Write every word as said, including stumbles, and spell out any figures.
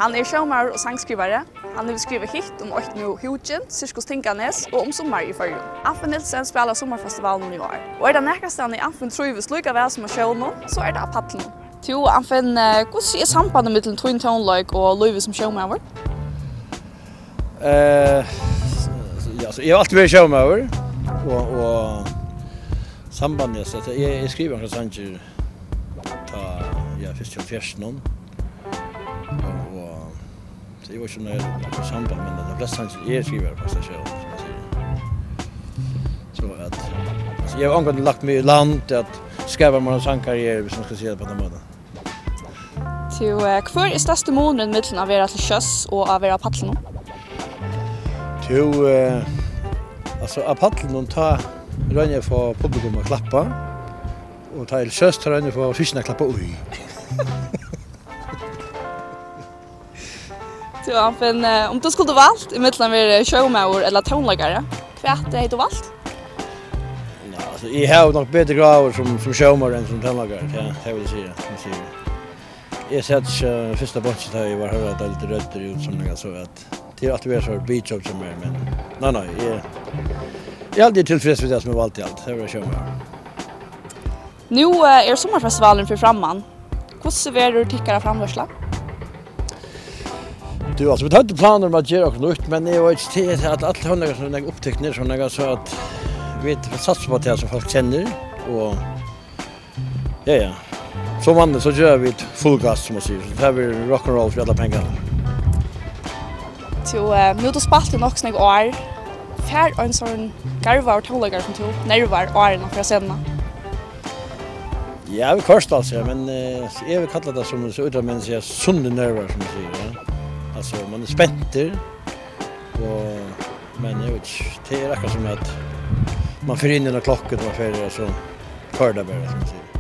Han är showmaur och sangskrivare. Han har skrivit hit om ett nu Hugen, Cirkus Tinganes och om sommar i förrjun. Anfinn Nielsen spelar Summar Festivali i år. Och är det nästan i Anfinn trivs lika väl som att show nu, så är det paddlen. Jo, Anfinn, hur är sambandet mellan twin tonelike och livet som showmaur? Eh, ja, så jag har alltid varit showmaur och och sambandet så att jag, jag skriver några sanger ta ja först och först någon. Och så det var ju något samband men det flesta sanger jag skriver på sig själv som jag säger. Så att alltså jag har angående lagt mig i land att skriva några sångkarriär som ska se på den måten. Till kvar är största månaden mellan att vara till sjöss och att vara paddlen? Jo, eh, alltså att paddlen tar rönja för publikum att klappa och ta till sjöss tar rönja för fiskarna att klappa oj. Så Anfinn, om du skulle valt i mellan att vara showmaur eller tonläggare, vad är du valt? Ja, alltså jag har nog bättre graver som som showmaur än som tonläggare, ja, det vill jag säga. Jag sett uh, första bunchen där jag var hörde att det lite rötter ut som något så att det är alltid mer så beach job som är men nej nej jag jag är alltid tillfreds med det som är valt i allt. Det var showmaur. Nu uh, är sommarfestivalen för framman. Hur ser du tycker framvörsla? Du alltså vi har inte planer om att göra något nytt men det var inte till att alla hundar som jag upptäckte ner så något så att vi vet satsa på det som folk känner och ja ja. Som vanligt så gör vi ett full gas som man säger. Så här blir rock and roll för alla pengarna. Så uh, nu då spalt det nog snägg år. Fär en sån garvar tonläggare som tog nervar åren för att sända. Ja, vi först alltså men eh, jag vill kalla det som så utan men säga sunda nerver som man säger. Ja. Alltså man är spänd och men jag vet det är räcker som att man får in i en klocka och man får så kör det bara som man säger.